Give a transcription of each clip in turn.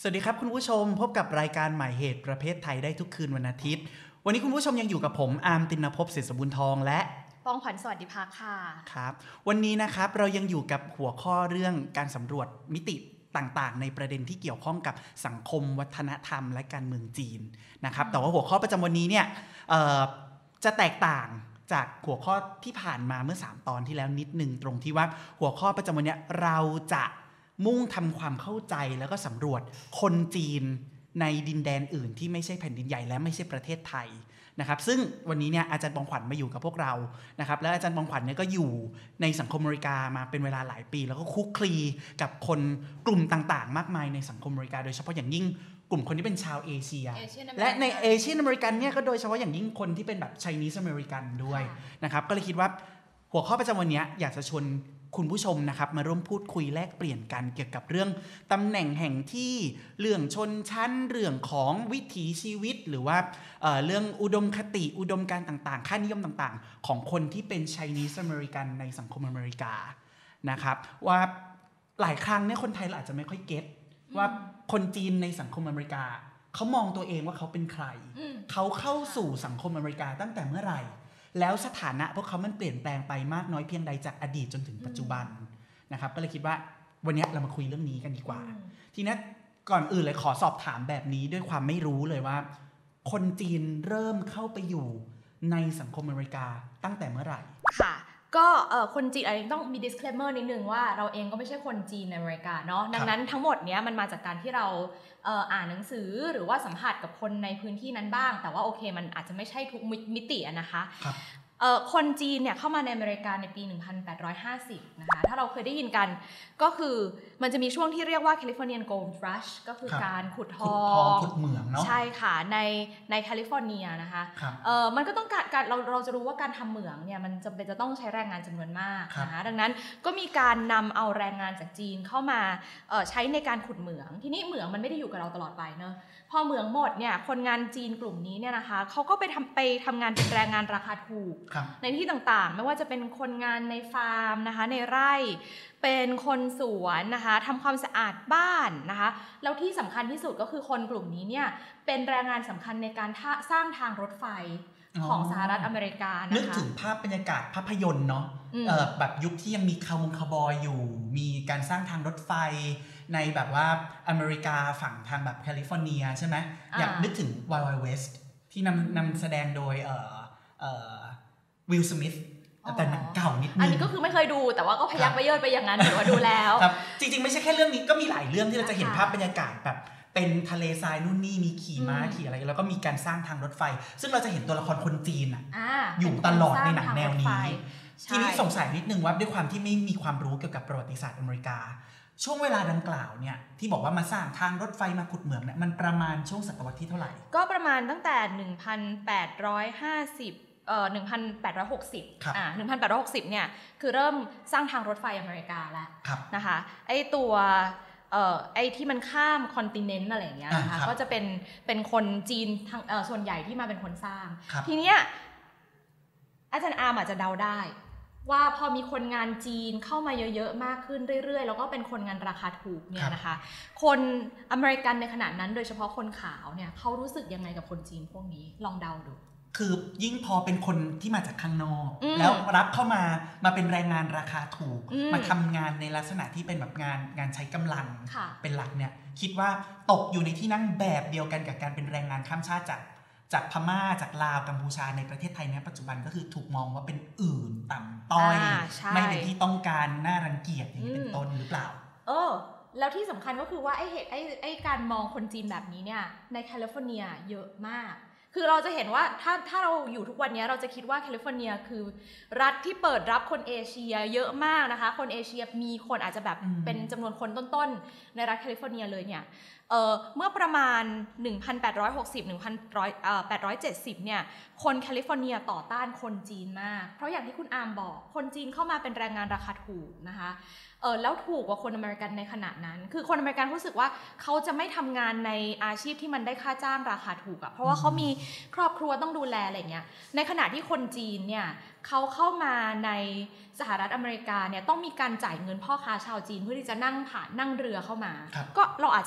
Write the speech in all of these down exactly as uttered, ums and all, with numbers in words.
สวัสดีครับคุณผู้ชมพบกับรายการหมายเหตุประเภทไทยได้ทุกคืนวันอาทิตย์วันนี้คุณผู้ชมยังอยู่กับผมอาร์มตินภพเศรษฐบุญทองและปองขวัญสวัสดิภาค่ะครับวันนี้นะครับเรายังอยู่กับหัวข้อเรื่องการสำรวจมิติต่างๆในประเด็นที่เกี่ยวข้องกับสังคมวัฒนธรรมและการเมืองจีนนะครับแต่ว่าหัวข้อประจำวันนี้เนี่ยจะแตกต่างจากหัวข้อที่ผ่านมาเมื่อสามตอนที่แล้วนิดนึงตรงที่ว่าหัวข้อประจำวันนี้เราจะมุ่งทำความเข้าใจแล้วก็สำรวจคนจีนในดินแดนอื่นที่ไม่ใช่แผ่นดินใหญ่และไม่ใช่ประเทศไทยนะครับซึ่งวันนี้เนี่ยอาจารย์ปองขวัญมาอยู่กับพวกเรานะครับและอาจารย์ปองขวัญเนี่ยก็อยู่ในสังคมอเมริกามาเป็นเวลาหลายปีแล้วก็คุกคลีกับคนกลุ่มต่างๆมากมายในสังคมอเมริกาโดยเฉพาะอย่างยิ่งกลุ่มคนที่เป็นชาวเอเชียและในเอเชียอเมริกันเนี่ยก็โดยเฉพาะอย่างยิ่งคนที่เป็นแบบไชนีสอเมริกันด้วยนะครับก็เลยคิดว่าหัวข้อประจำวันนี้อยากจะชวนคุณผู้ชมนะครับมาร่วมพูดคุยแลกเปลี่ยนกันเกี่ยวกับเรื่องตำแหน่งแห่งที่เรื่องชนชั้นเรื่องของวิถีชีวิตหรือว่า เอ่อ เรื่องอุดมคติอุดมการณ์ต่างๆค่านิยมต่างๆของคนที่เป็น Chinese American ในสังคมอเมริกานะครับว่าหลายครั้งเนี่ยคนไทยเราอาจจะไม่ค่อยเก็ตว่าคนจีนในสังคมอเมริกาเขามองตัวเองว่าเขาเป็นใครเขาเข้าสู่สังคมอเมริกาตั้งแต่เมื่อไหร่แล้วสถานะพวกเขามันเปลี่ยนแปลงไปมากน้อยเพียงใดจากอดีตจนถึงปัจจุบันนะครับก็เลยคิดว่าวันนี้เรามาคุยเรื่องนี้กันดีกว่าทีนี้ก่อนอื่นเลยขอสอบถามแบบนี้ด้วยความไม่รู้เลยว่าคนจีนเริ่มเข้าไปอยู่ในสังคมอเมริกาตั้งแต่เมื่อไหร่ค่ะก็คนจีนอะไรต้องมี disclaimer นิดนึงว่าเราเองก็ไม่ใช่คนจีนในอเมริกาเนาะดังนั้นทั้งหมดเนี้ยมันมาจากการที่เราเอ่ออ่านหนังสือหรือว่าสัมผัสกับคนในพื้นที่นั้นบ้างแต่ว่าโอเคมันอาจจะไม่ใช่ทุกมิติอะนะคะเอ่อคนจีนเนี่ยเข้ามาในอเมริกาในปีหนึ่งพันแปดร้อยห้าสิบนะคะถ้าเราเคยได้ยินกันก็คือมันจะมีช่วงที่เรียกว่า Californian Gold Rush ก็คือการขุดทองขุดเหมืองเนาะใช่ค่ะในในแคลิฟอร์เนียนะคะเอ่อมันก็ต้องการการเราเราจะรู้ว่าการทำเหมืองเนี่ยมันจำเป็นจะต้องใช้แรงงานจำนวนมากนะคะดังนั้นก็มีการนำเอาแรงงานจากจีนเข้ามาเอ่อใช้ในการขุดเหมืองทีนี้เหมืองมันไม่ได้อยู่กับเราตลอดไปเนอะพอเหมืองหมดเนี่ยคนงานจีนกลุ่มนี้เนี่ยนะคะเขาก็ไปทำไปทำงานเป็นแรงงานราคาถูกในที่ต่างๆไม่ว่าจะเป็นคนงานในฟาร์มนะคะในไร่เป็นคนสวนนะคะทำความสะอาดบ้านนะคะแล้วที่สำคัญที่สุดก็คือคนกลุ่มนี้เนี่ยเป็นแรงงานสำคัญในการสร้างทางรถไฟของสหรัฐอเมริกานะคะนึกถึงภาพบรรยากาศภาพยนตร์เนาะเอ่อแบบยุคที่ยังมีคาวงคาวบอยอยู่มีการสร้างทางรถไฟในแบบว่าอเมริกาฝั่งทางแบบแคลิฟอร์เนียใช่ไหมอยากนึกถึง Wild Wild West ที่นำนำแสดงโดยเอ่อเอ่อวิลสมิธแต่หนังเก่านิดนึงอันนี้ก็คือไม่เคยดูแต่ว่าก็พยักไปเยิดไปอย่างนั้นหรือว่าดูแล้วครับจริงๆไม่ใช่แค่เรื่องนี้ก็มีหลายเรื่องที่เราจะเห็นภาพบรรยากาศแบบเป็นทะเลทรายนู่นนี่มีขี่ม้าขี่อะไรแล้วก็มีการสร้างทางรถไฟซึ่งเราจะเห็นตัวละครคนจีนอ่ะอยู่ตลอดในหนังแนวนี้ทีนี้สงสัยนิดนึงว่าด้วยความที่ไม่มีความรู้เกี่ยวกับประวัติศาสตร์อเมริกาช่วงเวลาดังกล่าวเนี่ยที่บอกว่ามาสร้างทางรถไฟมาขุดเหมืองเนี่ยมันประมาณช่วงศตวรรษที่เท่าไหร่ก็ประมาณตั้งแต่หนึ่งพันแปดร้อยห้าสิบเอ่อ หนึ่งพันแปดร้อยหกสิบ อ่า หนึ่งพันแปดร้อยหกสิบ เนี่ยคือเริ่มสร้างทางรถไฟอเมริกาแล้วนะคะไอ้ตัวเอ่อไอ้ที่มันข้ามคอนติเนนต์อะไรอย่างเงี้ยนะคะก็จะเป็นเป็นคนจีนทั้งเอ่อส่วนใหญ่ที่มาเป็นคนสร้างทีเนี้ยอาจารย์อาร์มอาจจะเดาได้ว่าพอมีคนงานจีนเข้ามาเยอะๆมากขึ้นเรื่อยๆแล้วก็เป็นคนงานราคาถูกเนี่ยนะคะคนอเมริกันในขณะนั้นโดยเฉพาะคนขาวเนี่ยเขารู้สึกยังไงกับคนจีนพวกนี้ลองเดาดูคือยิ่งพอเป็นคนที่มาจากข้างนอกแล้วรับเข้ามามาเป็นแรงงานราคาถูกมาทำงานในลักษณะที่เป็นแบบงานงานใช้กำลังเป็นหลักเนี่ยคิดว่าตกอยู่ในที่นั่งแบบเดียวกันกับการเป็นแรงงานข้ามชาติจากจากพม่าจากลาวกัมพูชาในประเทศไทยในปัจจุบันก็คือถูกมองว่าเป็นอื่นต่ำต้อยไม่เป็นที่ต้องการน่ารังเกียจอย่างนี้เป็นต้นหรือเปล่าเออแล้วที่สำคัญก็คือว่าไอ้เหตุไอ้ไอ้การมองคนจีนแบบนี้เนี่ยในแคลิฟอร์เนียเยอะมากคือเราจะเห็นว่าถ้าถ้าเราอยู่ทุกวันนี้เราจะคิดว่าแคลิฟอร์เนียคือรัฐที่เปิดรับคนเอเชียเยอะมากนะคะคนเอเชียมีคนอาจจะแบบเป็นจำนวนคนต้นๆในรัฐแคลิฟอร์เนียเลยเนี่ยเอ่อเมื่อประมาณ หนึ่งพันแปดร้อยหกสิบ หนึ่งพันแปดร้อยเจ็ดสิบ เนี่ยคนแคลิฟอร์เนียต่อต้านคนจีนมากเพราะอย่างที่คุณอาร์มบอกคนจีนเข้ามาเป็นแรงงานราคาถูกนะคะเออแล้วถูกกว่าคนอเมริกันในขณะนั้นคือคนอเมริกันรู้สึกว่าเขาจะไม่ทำงานในอาชีพที่มันได้ค่าจ้างราคาถูกอะเพราะว่าเขามีครอบครัวต้องดูแลอะไรเงี้ยในขณะที่คนจีนเนี่ยเขาเข้ามาในสหรัฐอเมริกาเนี่ยต้องมีการจ่ายเงินพ่อค้าชาวจีนเพื่อที่จะนั่งผ่านนั่งเรือเข้ามาก็เราอาจจะเห็น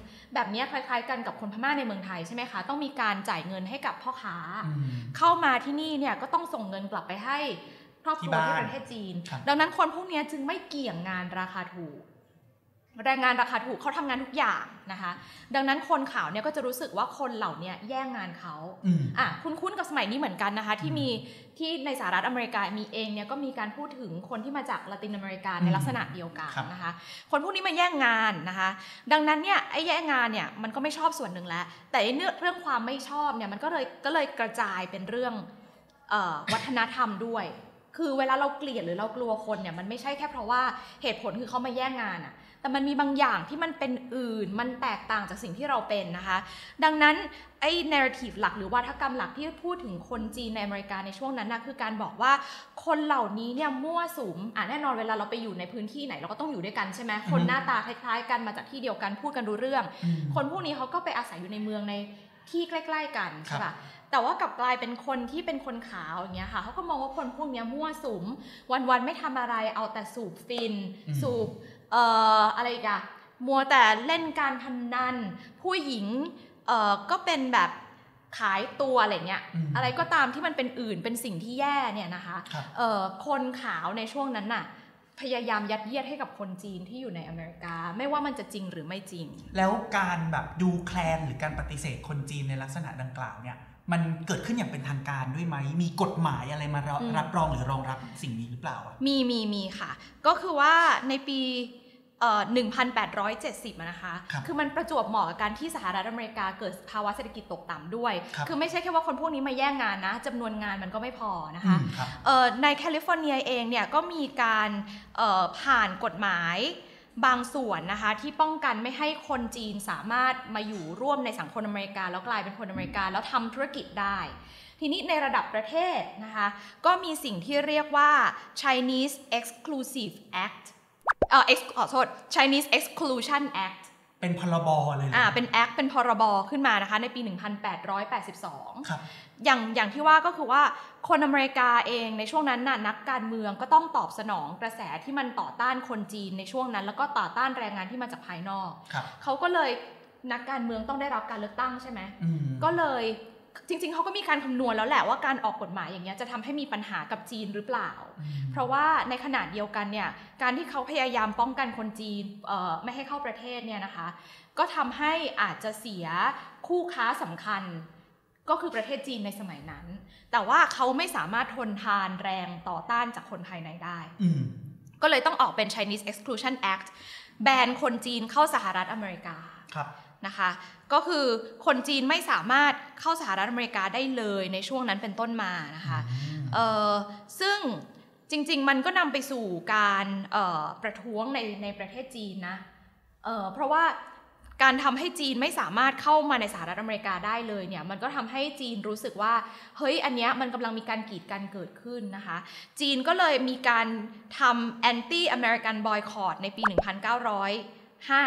แบบนี้คล้ายๆกันกับคนพม่าในเมืองไทยใช่ไหมคะต้องมีการจ่ายเงินให้กับพ่อค้า เข้ามาที่นี่เนี่ยก็ต้องส่งเงินกลับไปให้ครอบครัวที่ประเทศจีนดังนั้นคนพวกนี้จึงไม่เกี่ยงงานราคาถูกแรงงานราคาถูกเขาทำงานทุกอย่างนะคะดังนั้นคนขาวเนี่ยก็จะรู้สึกว่าคนเหล่านี้แย่งงานเขาอ่ะคุ้นๆกับสมัยนี้เหมือนกันนะคะที่มีที่ในสหรัฐอเมริกามีเองเนี่ยก็มีการพูดถึงคนที่มาจากละตินอเมริกาในลักษณะเดียวกันนะคะคนพวกนี้มาแย่งงานนะคะดังนั้นเนี่ยไอ้แย่งงานเนี่ยมันก็ไม่ชอบส่วนหนึ่งแล้วแต่เรื่องเรื่องความไม่ชอบเนี่ยมันก็เลยก็เลยกระจายเป็นเรื่องเอ่อวัฒนธรรมด้วยคือเวลาเราเกลียดหรือเรากลัวคนเนี่ยมันไม่ใช่แค่เพราะว่าเหตุผลคือเขามาแย่งงานอะแต่มันมีบางอย่างที่มันเป็นอื่นมันแตกต่างจากสิ่งที่เราเป็นนะคะดังนั้นไอ้ narrative หลักหรือวาทกรรมหลักที่พูดถึงคนจีนในอเมริกาในช่วงนั้นนะคือการบอกว่าคนเหล่านี้เนี่ยมั่วสุมอ่ะแน่นอนเวลาเราไปอยู่ในพื้นที่ไหนเราก็ต้องอยู่ด้วยกันใช่ไหมคนหน้าตาคล้ายๆกันมาจากที่เดียวกันพูดกันรู้เรื่องคนพวกนี้เขาก็ไปอาศัยอยู่ในเมืองในที่ใกล้ๆกันใช่ป่ะแต่ว่ากลับกลายเป็นคนที่เป็นคนขาวอย่างเงี้ยค่ะเขาก็มองว่าคนพวกนี้มั่วสุมวันๆไม่ทำอะไรเอาแต่สูบฟินสูบเอ่ออะไรอีกอะมัวแต่เล่นการพนันผู้หญิงเอ่อก็เป็นแบบขายตัวอะไรเงี้ยอะไรก็ตามที่มันเป็นอื่นเป็นสิ่งที่แย่เนี่ยนะคะเอ่อคนขาวในช่วงนั้นน่ะพยายามยัดเยียดให้กับคนจีนที่อยู่ในอเมริกาไม่ว่ามันจะจริงหรือไม่จริงแล้วการแบบดูแคลนหรือการปฏิเสธคนจีนในลักษณะดังกล่าวเนี่ยมันเกิดขึ้นอย่างเป็นทางการด้วยไหมมีกฎหมายอะไรมารับรองหรือรองรับสิ่งนี้หรือเปล่ามีมีมีค่ะก็คือว่าในปีเอ่อ หนึ่งพันแปดร้อยเจ็ดสิบ นะคะ ค, คือมันประจวบเหมาะกับการที่สหรัฐอเมริกาเกิดภาวะเศรษฐกิจตกต่ำด้วย ค, คือไม่ใช่แค่ว่าคนพวกนี้มาแย่งงานนะจำนวนงานมันก็ไม่พอนะคะเอ่อในแคลิฟอร์เนียเองเนี่ยก็มีการเอ่อผ่านกฎหมายบางส่วนนะคะที่ป้องกันไม่ให้คนจีนสามารถมาอยู่ร่วมในสังคมอเมริกาแล้วกลายเป็นคนอเมริกาแล้วทำธุรกิจได้ทีนี้ในระดับประเทศนะคะก็มีสิ่งที่เรียกว่า Chinese Exclusive Act เอ่อ ขอโทษ Chinese Exclusion Act เป็นพรบเลยอ่าเป็น Act เป็นพรบขึ้นมานะคะในปีหนึ่งพันแปดร้อยแปดสิบสองครับอย่างอย่างที่ว่าก็คือว่าคนอเมริกาเองในช่วงนั้นน่ะนักการเมืองก็ต้องตอบสนองกระแสที่มันต่อต้านคนจีนในช่วงนั้นแล้วก็ต่อต้านแรงงานที่มาจากภายนอกเขาก็เลยนักการเมืองต้องได้รับการเลือกตั้งใช่ไหมก็เลยจริงๆเขาก็มีการคำนวณแล้วแหละว่าการออกกฎหมายอย่างเงี้ยจะทำให้มีปัญหากับจีนหรือเปล่าเพราะว่าในขณะเดียวกันเนี่ยการที่เขาพยายามป้องกันคนจีนไม่ให้เข้าประเทศเนี่ยนะคะก็ทำให้อาจจะเสียคู่ค้าสำคัญก็คือประเทศจีนในสมัยนั้นแต่ว่าเขาไม่สามารถทนทานแรงต่อต้านจากคนภายในได้ก็เลยต้องออกเป็น Chinese Exclusion Act แบนคนจีนเข้าสหรัฐอเมริกานะคะก็คือคนจีนไม่สามารถเข้าสหรัฐอเมริกาได้เลยในช่วงนั้นเป็นต้นมานะคะเอ่อซึ่งจริงๆมันก็นำไปสู่การเอ่อประท้วงในในประเทศจีนนะเอ่อเพราะว่าการทำให้จีนไม่สามารถเข้ามาในสหรัฐอเมริกาได้เลยเนี่ยมันก็ทำให้จีนรู้สึกว่าเฮ้ยอันเนี้ยมันกำลังมีการกีดกันเกิดขึ้นนะคะจีนก็เลยมีการทำ anti American boycott ในปีหนึ่งพันเก้าร้อยห้า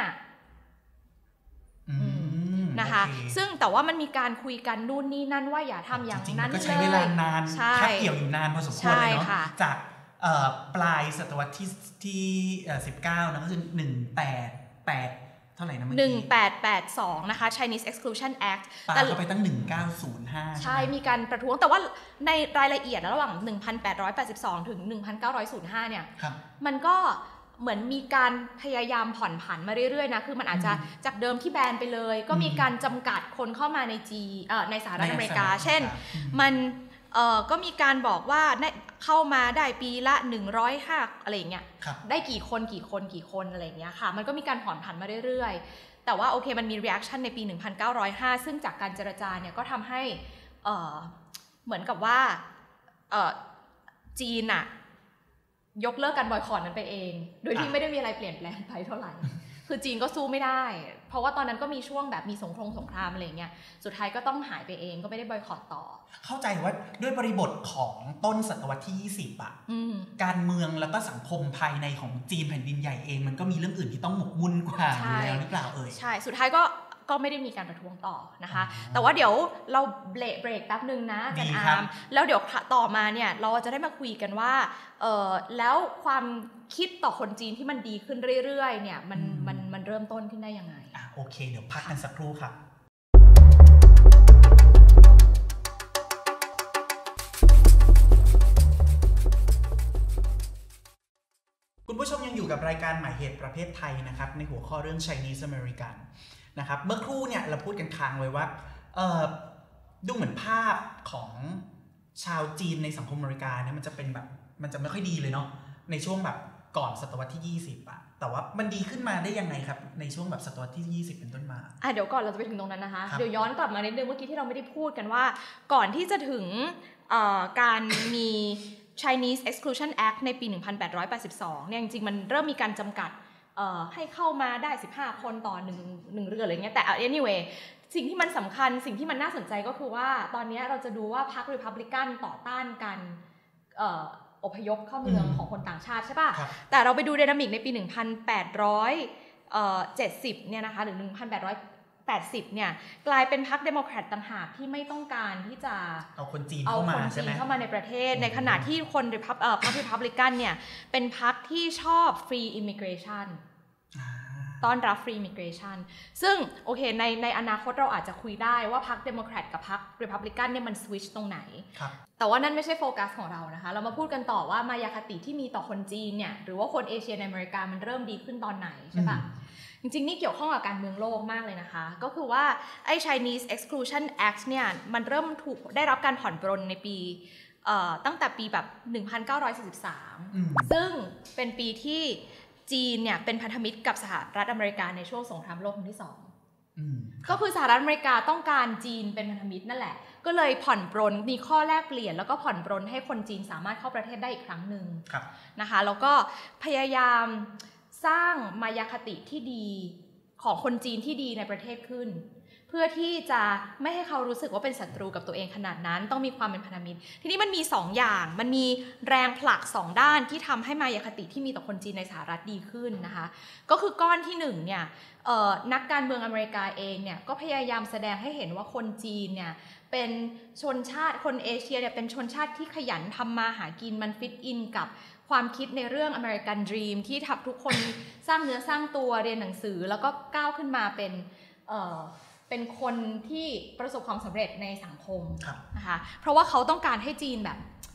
นะคะซึ่งแต่ว่ามันมีการคุยกันนู่นนี่นั่นว่าอย่าทำอย่างนั้นเลยก็ใช้เวลานานคาบเกี่ยวอยู่นานพอสมควรเลยเนาะจากปลายศตวรรษที่ที่สิบเก้านะก็คือหนึ่งพันแปดร้อยแปดเท่าไหร่นะเมื่อกี้หนึ่งพันแปดร้อยแปดสิบสองนะคะ Chinese Exclusion Act ปาเข้าไปตั้งหนึ่งพันเก้าร้อยห้าใช่มีการประท้วงแต่ว่าในรายละเอียดระหว่างหนึ่งพันแปดร้อยแปดสิบสองถึงหนึ่งพันเก้าร้อยห้าเนี่ยมันก็เหมือนมีการพยายามผ่อนผันมาเรื่อยๆนะคือมันอาจจะจากเดิมที่แบนไปเลยก็มีการจำกัดคนเข้ามาในจีเอ่อในสหรัฐอเมริกาเช่นมันเอ่อก็มีการบอกว่าเข้ามาได้ปีละหนึ่งร้อยห้าอะไรอย่างเงี้ยได้กี่คนกี่คนกี่คนอะไรอย่างเงี้ยค่ะมันก็มีการผ่อนผันมาเรื่อยๆแต่ว่าโอเคมันมี reaction ในปีหนึ่งพันเก้าร้อยห้าซึ่งจากการเจรจาเนี่ยก็ทำให้เอ่อเหมือนกับว่าเอ่อจีนอะยกเลิกการบอยคอตนั้นไปเองโดยที่ไม่ได้มีอะไรเปลี่ยนแปลงไปเท่าไหร่คือจีนก็สู้ไม่ได้เพราะว่าตอนนั้นก็มีช่วงแบบมีสงครามสงครามอะไรเงี้ยสุดท้ายก็ต้องหายไปเองก็ไม่ได้บอยคอตต่อเข้าใจว่าด้วยบริบทของต้นศตวรรษที่ยี่สิบอ่ะการเมืองแล้วก็สังคมภายในของจีนแผ่นดินใหญ่เองมันก็มีเรื่องอื่นที่ต้องหมกมุ่นกว่าอยู่แล้วหรือเปล่าเอ่ยใช่สุดท้ายก็ก็ไม่ได้มีการประท้วงต่อนะคะแต่ว่าเดี๋ยวเราเบรกเบรกแป๊บนึงนะกันอามแล้วเดี๋ยวต่อมาเนี่ยเราจะได้มาคุยกันว่าเออแล้วความคิดต่อคนจีนที่มันดีขึ้นเรื่อยๆเนี่ยมันมันมันเริ่มต้นขึ้นได้ยังไงอ่ะโอเคเดี๋ยวพักกันสักครู่ครับคุณผู้ชมยังอยู่กับรายการหมายเหตุประเภทไทยนะครับในหัวข้อเรื่อง Chinese American นะครับเมื่อครู่เนี่ยเราพูดกันค้างไว้ว่าเอ่อดูเหมือนภาพของชาวจีนในสังคมอเมริกาเนี่ยมันจะเป็นแบบมันจะไม่ค่อยดีเลยเนาะในช่วงแบบก่อนศตวรรษที่ยี่สิบอะแต่ว่ามันดีขึ้นมาได้ยังไงครับในช่วงแบบศตวรรษที่ยี่สิบเป็นต้นมาอ่ะเดี๋ยวก่อนเราจะไปถึงตรงนั้นนะคะเดี๋ยวย้อนกลับมานิดนึงเมื่อกี้ที่เราไม่ได้พูดกันว่าก่อนที่จะถึงการมี Chinese Exclusion Act ในปี หนึ่งพันแปดร้อยแปดสิบสองเนี่ยจริงๆมันเริ่มมีการจำกัดให้เข้ามาได้สิบห้าคนต่อหนึ่งหนึ่งเรืออะไรเงี้ยแต่ anyway สิ่งที่มันสำคัญสิ่งที่มันน่าสนใจก็คือว่าตอนนี้เราจะดูว่าพรรค Republican ต่อต้านการอพยพเข้าเมืองของคนต่างชาติใช่ป่ะแต่เราไปดูไดนามิกในปี หนึ่งพันแปดร้อยเจ็ดสิบเนี่ยนะคะหรือ หนึ่งพันแปดร้อยแปดสิบเนี่ยกลายเป็นพรรคเดโมแครตต่างหากที่ไม่ต้องการที่จะเอาคนจีนเข้ามาใช่ไหมเข้ามาในประเทศในขณะที่คนพรรคพรรค Republican เนี่ยเป็นพรรคที่ชอบ free immigrationต้อนรับ free immigration ซึ่งโอเคในในอนาคตเราอาจจะคุยได้ว่าพรรคเดโมแครตกับพรรค Republican เนี่ยมันสวิตช์ตรงไหนแต่ว่านั่นไม่ใช่โฟกัสของเรานะคะเรามาพูดกันต่อว่ามายาคติที่มีต่อคนจีนเนี่ยหรือว่าคนเอเชียในอเมริกามันเริ่มดีขึ้นตอนไหนใช่ปะจริงๆนี่เกี่ยวข้องกับการเมืองโลกมากเลยนะคะก็คือว่าไอ้ Chinese Exclusion Act เนี่ยมันเริ่มถูกได้รับการผ่อนปรนในปีตั้งแต่ปีแบบหนึ่งพันเก้าร้อยสี่สิบสามซึ่งเป็นปีที่จีนเนี่ยเป็นพันธมิตรกับสหรัฐอเมริกาในช่วงสงครามโลกครั้งที่สองก็คือสหรัฐอเมริกาต้องการจีนเป็นพันธมิตรนั่นแหละก็เลยผ่อนปรนมีข้อแลกเปลี่ยนแล้วก็ผ่อนปรนให้คนจีนสามารถเข้าประเทศได้อีกครั้งหนึ่งนะคะแล้วก็พยายามสร้างมายาคติที่ดีของคนจีนที่ดีในประเทศขึ้นเพื่อที่จะไม่ให้เขารู้สึกว่าเป็นศัตรูกับตัวเองขนาดนั้นต้องมีความเป็นพันธมิตรทีนี้มันมีสองอย่างมันมีแรงผลักสองด้านที่ทำให้มายาคติที่มีต่อคนจีนในสหรัฐดีขึ้นนะคะก็คือก้อนที่หนึ่งเนี่ยนักการเมืองอเมริกาเองเนี่ยก็พยายามแสดงให้เห็นว่าคนจีนเนี่ยเป็นชนชาติคนเอเชียเนี่ยเป็นชนชาติที่ขยันทำมาหากินมันฟิตอินกับความคิดในเรื่อง American Dream ที่ทำทุกคนสร้างเนื้อสร้างตัวเรียนหนังสือแล้วก็ก้าวขึ้นมาเป็นเป็นคนที่ประสบความสำเร็จในสังคมนะคะเพราะว่าเขาต้องการให้จีนแบบ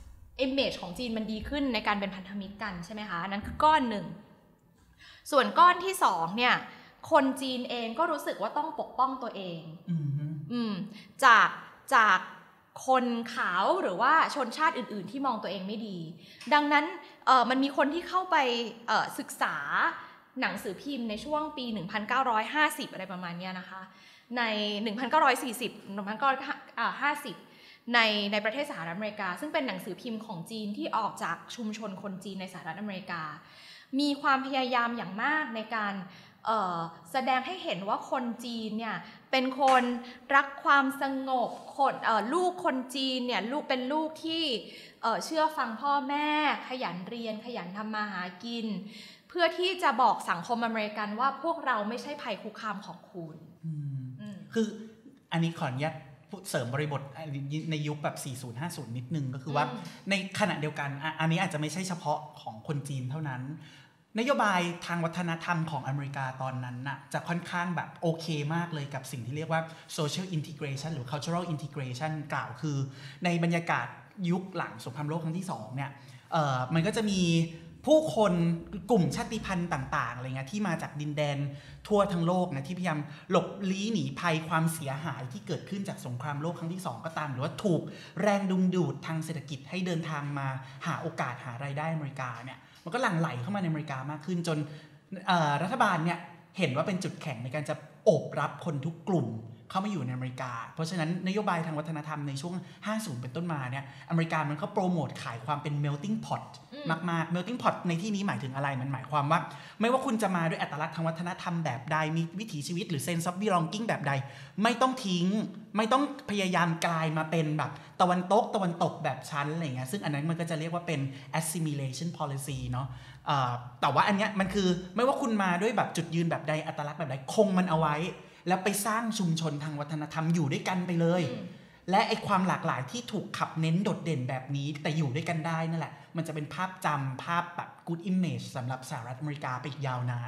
image ของจีนมันดีขึ้นในการเป็นพันธมิตรกันใช่ไหมคะนั่นคือก้อนหนึ่งส่วนก้อนที่สองเนี่ยคนจีนเองก็รู้สึกว่าต้องปกป้องตัวเองอืมจากจากคนขาวหรือว่าชนชาติอื่นๆที่มองตัวเองไม่ดีดังนั้นเอ่อมันมีคนที่เข้าไปเอ่อศึกษาหนังสือพิมพ์ในช่วงปีหนึ่งพันเก้าร้อยห้าสิบอะไรประมาณนี้นะคะในหนึ่งพันเก้าร้อยสี่สิบ หนึ่งพันเก้าร้อยห้าสิบในในประเทศสหรัฐอเมริกาซึ่งเป็นหนังสือพิมพ์ของจีนที่ออกจากชุมชนคนจีนในสหรัฐอเมริกามีความพยายามอย่างมากในการแสดงให้เห็นว่าคนจีนเนี่ยเป็นคนรักความสงบคนลูกคนจีนเนี่ยลูกเป็นลูกที่เชื่อฟังพ่อแม่ขยันเรียนขยันทำมาหากินเพื่อที่จะบอกสังคมอเมริกันว่าพวกเราไม่ใช่ภัยคุกคามของคุณคืออันนี้ขออนุญาตเสริมบริบทในยุคแบบสี่สิบ ห้าสิบนิดนึงก็คือว่าในขณะเดียวกันอันนี้อาจจะไม่ใช่เฉพาะของคนจีนเท่านั้นนโยบายทางวัฒนธรรมของอเมริกาตอนนั้นน่ะจะค่อนข้างแบบโอเคมากเลยกับสิ่งที่เรียกว่า social integration หรือ cultural integration กล่าวคือในบรรยากาศยุคหลังสงครามโลกครั้งที่สองเนี่ยเอ่อมันก็จะมีผู้คนกลุ่มชาติพันธุ์ต่างๆอะไรเงี้ยที่มาจากดินแดนทั่วทั้งโลกนะที่พยายามหลบลี้หนีภัยความเสียหายที่เกิดขึ้นจากสงครามโลกครั้งที่สองก็ตามหรือว่าถูกแรงดึงดูดทางเศรษฐกิจให้เดินทางมาหาโอกาสหารายได้อเมริกาเนี่ยมันก็หลั่งไหลเข้ามาในอเมริกามากขึ้นจนรัฐบาลเนี่ยเห็นว่าเป็นจุดแข็งในการจะโอบรับคนทุกกลุ่มเข้ามาอยู่ในอเมริกาเพราะฉะนั้นนโยบายทางวัฒนธรรมในช่วงห้าสิบเป็นต้นมาเนี่ยอเมริกามันก็โปรโมทขายความเป็น melting pot มากๆ melting pot ในที่นี้หมายถึงอะไรมันหมายความว่าไม่ว่าคุณจะมาด้วยอัตลักษณ์ทางวัฒนธรรมแบบใดมีวิถีชีวิตหรือ sense of belonging แบบใดไม่ต้องทิ้งไม่ต้องพยายามกลายมาเป็นแบบตะวันตกตะวันตกแบบชั้นอะไรเงี้ยซึ่งอันนั้นมันก็จะเรียกว่าเป็น assimilation policy เนาะแต่ว่าอันเนี้ยมันคือไม่ว่าคุณมาด้วยแบบจุดยืนแบบใดอัตลักษณ์แบบใดคงมันเอาไว้แล้วไปสร้างชุมชนทางวัฒนธรรมอยู่ด้วยกันไปเลยและไอ้ความหลากหลายที่ถูกขับเน้นโดดเด่นแบบนี้แต่อยู่ด้วยกันได้นั่นแหละมันจะเป็นภาพจำภาพแบบ good image สำหรับสหรัฐอเมริกาไปอีกยาวนาน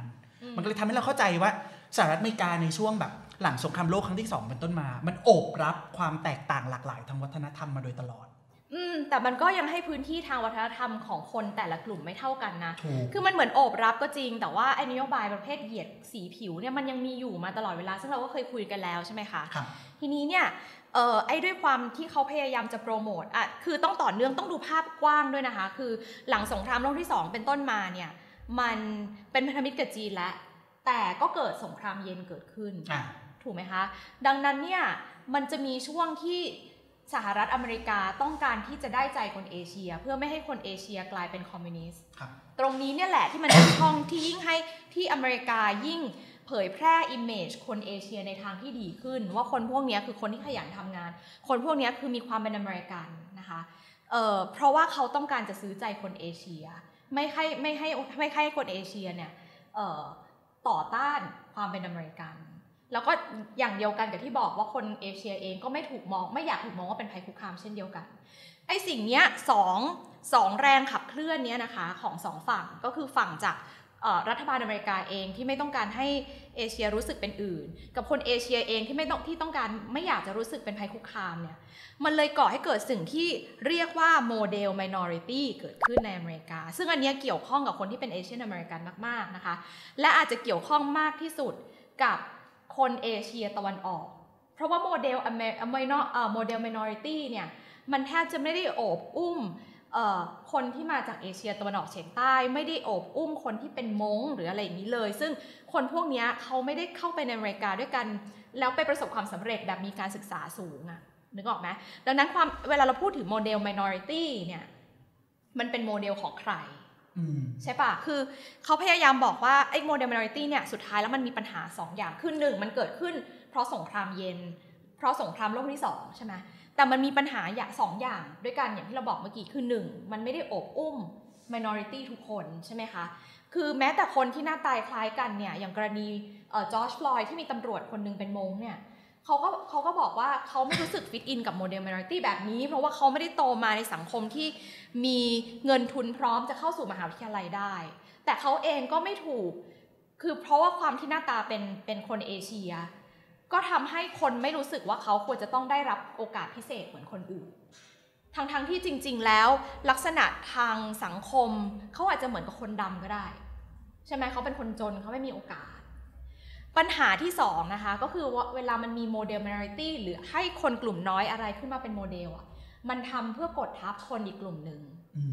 มันก็เลยทำให้เราเข้าใจว่าสหรัฐอเมริกาในช่วงแบบหลังสงครามโลกครั้งที่สองเป็นต้นมามันโอบรับความแตกต่างหลากหลายทางวัฒนธรรมมาโดยตลอดอืมแต่มันก็ยังให้พื้นที่ทางวัฒนธรรมของคนแต่ละกลุ่มไม่เท่ากันนะคือมันเหมือนโอบรับก็จริงแต่ว่าไอ้นโยบายประเภทเหยียดสีผิวเนี่ยมันยังมีอยู่มาตลอดเวลาซึ่งเราก็เคยคุยกันแล้วใช่ไหมคะทีนี้เนี่ยเอ่อไอ้ด้วยความที่เขาพยายามจะโปรโมทอ่ะคือต้องต่อเนื่องต้องดูภาพกว้างด้วยนะคะคือหลังสงครามโลกที่สองเป็นต้นมาเนี่ยมันเป็นพันธมิตรกับจีนแล้วแต่ก็เกิดสงครามเย็นเกิดขึ้นถูกไหมคะดังนั้นเนี่ยมันจะมีช่วงที่สหรัฐอเมริกาต้องการที่จะได้ใจคนเอเชียเพื่อไม่ให้คนเอเชียกลายเป็นคอมมิวนิสต์ตรงนี้เนี่ยแหละที่มันเป็นช่องที่ยิ่งให้ที่อเมริกายิ่งเผยแพร่อิมเมจคนเอเชียในทางที่ดีขึ้นว่าคนพวกนี้คือคนที่ขยันทำงานคนพวกนี้คือมีความเป็นอเมริกันนะคะเอ่อเพราะว่าเขาต้องการจะซื้อใจคนเอเชียไม่ให้ไม่ให้ไม่ให้คนเอเชียเนี่ยเอ่อต่อต้านความเป็นอเมริกันแล้วก็อย่างเดียวกันกับที่บอกว่าคนเอเชียเองก็ไม่ถูกมองไม่อยากถูกมองว่าเป็นภัยคุกคามเช่นเดียวกันไอ้สิ่งเนี้ยสองสองแรงขับเคลื่อนเนี้ยนะคะของสองฝั่งก็คือฝั่งจากรัฐบาลอเมริกาเองที่ไม่ต้องการให้เอเชียรู้สึกเป็นอื่นกับคนเอเชียเองที่ไม่ต้องที่ต้องการไม่อยากจะรู้สึกเป็นภัยคุกคามเนี่ยมันเลยก่อให้เกิดสิ่งที่เรียกว่าโมเดล minority เกิดขึ้นในอเมริกาซึ่งอันนี้เกี่ยวข้องกับคนที่เป็นเอเชียนอเมริกันมากๆนะคะและอาจจะเกี่ยวข้องมากที่สุดกับคนเอเชียตะวันออกเพราะว่าโมเดลอเมริกาโมเดล minority เนี่ยมันแทบจะไม่ได้โอบอุ้มคนที่มาจากเอเชียตะวันออกเฉียงใต้ไม่ได้โอบอุ้มคนที่เป็นม้งหรืออะไรอย่างนี้เลยซึ่งคนพวกนี้เขาไม่ได้เข้าไปในอเมริกาด้วยกันแล้วไปประสบความสำเร็จแบบมีการศึกษาสูงอะนึกออกไหมดังนั้นความเวลาเราพูดถึงโมเดล minority เนี่ยมันเป็นโมเดลของใครใช่ปะคือเขาพยายามบอกว่าไอ้โมเดล minority เนี่ยสุดท้ายแล้วมันมีปัญหาสองอย่างคือหนึ่งมันเกิดขึ้นเพราะสงครามเย็นเพราะสงครามโลกที่สองใช่ไหมแต่มันมีปัญหาอย่างสองอย่างด้วยกันอย่างที่เราบอกเมื่อกี้คือหนึ่งมันไม่ได้โอบอุ้ม minority ทุกคนใช่ไหมคะคือแม้แต่คนที่หน้าตาคล้ายกันเนี่ยอย่างกรณีเอ่อจอร์จฟลอยด์ที่มีตำรวจคนนึงเป็นม้งเนี่ยเขาก็เขาก็บอกว่าเขาไม่รู้สึกฟิตอินกับโมเดล minority แบบนี้เพราะว่าเขาไม่ได้โตมาในสังคมที่มีเงินทุนพร้อมจะเข้าสู่มหาวิทยาลัยได้แต่เขาเองก็ไม่ถูกคือเพราะว่าความที่หน้าตาเป็นเป็นคนเอเชียก็ทำให้คนไม่รู้สึกว่าเขาควรจะต้องได้รับโอกาสพิเศษเหมือนคนอื่นทั้งๆ ท, ที่จริงๆแล้วลักษณะทางสังคมเขาอาจจะเหมือนกับคนดำก็ได้ใช่ไหมเขาเป็นคนจนเขาไม่มีโอกาสปัญหาที่สองนะคะก็คือว่าเวลามันมีโมเดล minority หรือให้คนกลุ่มน้อยอะไรขึ้นมาเป็นโมเดลอ่ะมันทำเพื่อกดทับคนอีกกลุ่มหนึ่ง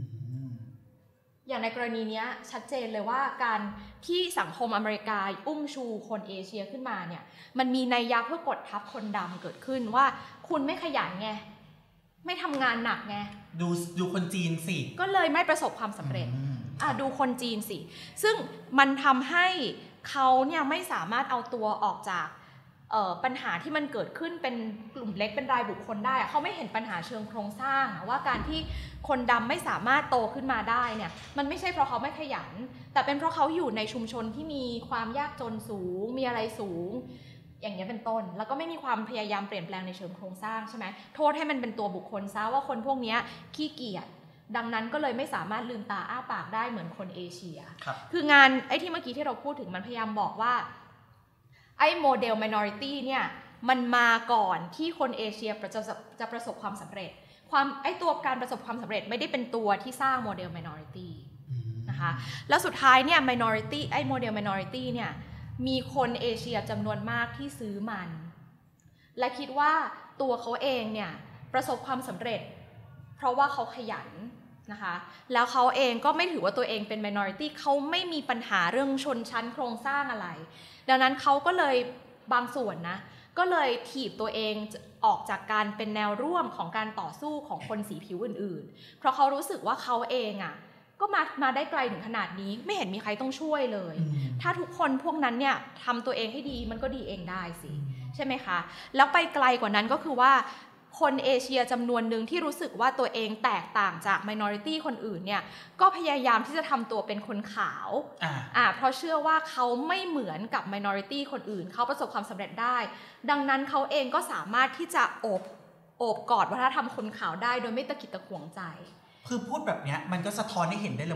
อย่างในกรณีนี้ชัดเจนเลยว่าการที่สังคมอเมริกาอุ้มชูคนเอเชียขึ้นมาเนี่ยมันมีนัยยะเพื่อกดทับคนดำเกิดขึ้นว่าคุณไม่ขยันไงไม่ทำงานหนักไงดูดูคนจีนสิก็เลยไม่ประสบความสำเร็จอ่ะดูคนจีนสิซึ่งมันทำให้เขาเนี่ยไม่สามารถเอาตัวออกจากปัญหาที่มันเกิดขึ้นเป็นกลุ่มเล็กเป็นรายบุคคลได้เขาไม่เห็นปัญหาเชิงโครงสร้างว่าการที่คนดำไม่สามารถโตขึ้นมาได้เนี่ยมันไม่ใช่เพราะเขาไม่ขยันแต่เป็นเพราะเขาอยู่ในชุมชนที่มีความยากจนสูงมีอะไรสูงอย่างนี้เป็นต้นแล้วก็ไม่มีความพยายามเปลี่ยนแปลงในเชิงโครงสร้างใช่ไหมโทษให้มันเป็นตัวบุคคลซะว่าคนพวกนี้ขี้เกียจดังนั้นก็เลยไม่สามารถลืมตาอ้าปากได้เหมือนคนเอเชียค, คืองานไอ้ที่เมื่อกี้ที่เราพูดถึงมันพยายามบอกว่าไอ้โมเดล minority เนี่ยมันมาก่อนที่คนเอเชียจะจะประสบความสำเร็จความไอ้ตัวการประสบความสำเร็จไม่ได้เป็นตัวที่สร้างโมเดล minority นะคะแล้วสุดท้ายเนี่ย minority ไอ้โมเดล minority เนี่ยมีคนเอเชียจำนวนมากที่ซื้อมันและคิดว่าตัวเขาเองเนี่ยประสบความสำเร็จเพราะว่าเขาขยันนะคะแล้วเขาเองก็ไม่ถือว่าตัวเองเป็น minority เขาไม่มีปัญหาเรื่องชนชั้นโครงสร้างอะไรดังนั้นเขาก็เลยบางส่วนนะก็เลยถีบตัวเองออกจากการเป็นแนวร่วมของการต่อสู้ของคนสีผิวอื่นๆเพราะเขารู้สึกว่าเขาเองอ่ะก็มามาได้ไกลถึงขนาดนี้ไม่เห็นมีใครต้องช่วยเลยถ้าทุกคนพวกนั้นเนี่ยทำตัวเองให้ดีมันก็ดีเองได้สิใช่ไหมคะแล้วไปไกลกว่านั้นก็คือว่าคนเอเชียจำนวนหนึ่งที่รู้สึกว่าตัวเองแตกต่างจาก minority คนอื่นเนี่ยก็พยายามที่จะทำตัวเป็นคนขาวอ่าอ่าเพราะเชื่อว่าเขาไม่เหมือนกับ minority คนอื่นเขาประสบความสำเร็จได้ดังนั้นเขาเองก็สามารถที่จะโอบโอบกอดวัฒนธรรมคนขาวได้โดยไม่ตะกิดตะขวงใจคือพูดแบบนี้มันก็สะท้อนให้เห็นได้เลยว่า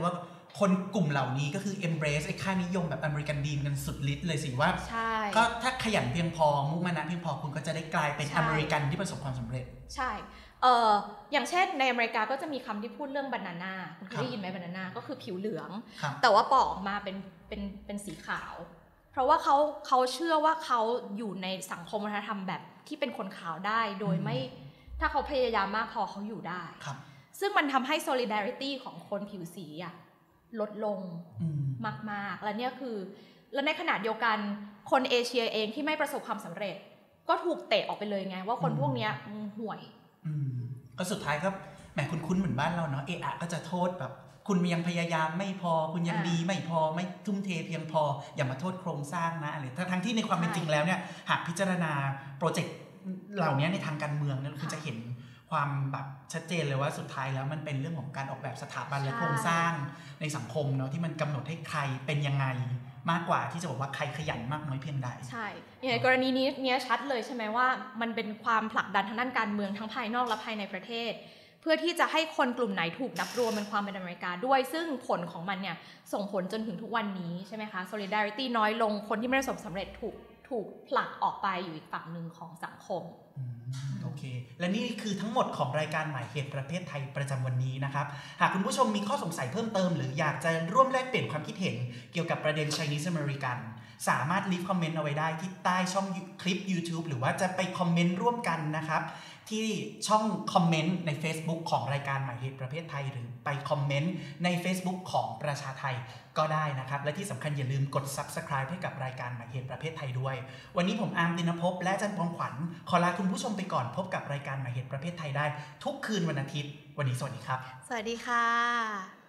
คนกลุ่มเหล่านี้ก็คือ embrace ไอ้ค่านิยมแบบอเมริกันดีมกันสุดฤทธิ์เลยสิว่าก็ถ้าขยันเพียงพอมุ่งมั่นนะเพียงพอคุณก็จะได้กลายเป็นอเมริกันที่ประสบความสำเร็จใช่เอออย่างเช่นในอเมริกาก็จะมีคำที่พูดเรื่องบานาน่าคุณเคยได้ยินไหมบานาน่าก็คือผิวเหลืองแต่ว่าปอกออกมาเป็นเป็นเป็นสีขาวเพราะว่าเขาเขาเชื่อว่าเขาอยู่ในสังคมวัฒนธรรมแบบที่เป็นคนขาวได้โดยไม่ถ้าเขาพยายามมากพอเขาอยู่ได้ซึ่งมันทำให้ solidarity ของคนผิวสีอะลดลงมากๆและเนี่ยคือและในขณะเดียวกันคนเอเชียเองที่ไม่ประสบความสำเร็จก็ถูกเตะออกไปเลยไงว่าคนพวกนี้ห่วยก็สุดท้ายก็แหมคุ้นๆเหมือนบ้านเราเนาะเอะอะก็จะโทษแบบคุณยังพยายามไม่พอคุณยังดีไม่พอไม่ทุ่มเทเพียงพออย่ามาโทษโครงสร้างนะอะไรทั้งที่ในความเป็นจริงแล้วเนี่ยหากพิจารณาโปรเจกต์เหล่านี้ในทางการเมืองเนี่ยคุณจะเห็นความแบบชัดเจนเลยว่าสุดท้ายแล้วมันเป็นเรื่องของการออกแบบสถาบันและโครงสร้างในสังคมเนาะที่มันกำหนดให้ใครเป็นยังไงมากกว่าที่จะบอกว่าใครขยันมากน้อยเพียงใดใช่อย่างในกรณีนี้เนี้ยชัดเลยใช่ไหมว่ามันเป็นความผลักดันทางด้านการเมืองทั้งภายนอกและภายในประเทศเพื่อที่จะให้คนกลุ่มไหนถูกนับรวมเป็นความเป็นอเมริกาด้วยซึ่งผลของมันเนี่ยส่งผลจนถึงทุกวันนี้ใช่ไหมคะ solidarity น้อยลงคนที่ไม่ประสบสำเร็จถูกถูกผลักออกไปอยู่อีกฝั่งหนึ่งของสังคมโอเคและนี่คือทั้งหมดของรายการหมายเหตุประเภทไทยประจำวันนี้นะครับหากคุณผู้ชมมีข้อสงสัยเพิ่มเติมหรืออยากจะร่วมแลกเปลี่ยนความคิดเห็นเกี่ยวกับประเด็น Chinese American สามารถลีฟคอมเมนต์เอาไว้ได้ที่ใต้ช่องคลิป YouTube หรือว่าจะไปคอมเมนต์ร่วมกันนะครับที่ช่องคอมเมนต์ใน Facebook ของรายการหมายเหตุประเภทไทยหรือไปคอมเมนต์ใน Facebook ของประชาไทยก็ได้นะครับและที่สำคัญอย่าลืมกด Subscribe ให้กับรายการหมายเหตุประเภทไทยด้วยวันนี้ผมอาร์มตินภพและจันทร์ปองขวัญขอลาคุณผู้ชมไปก่อนพบกับรายการหมายเหตุประเภทไทยได้ทุกคืนวันอาทิตย์วันนี้สวัสดีครับสวัสดีค่ะ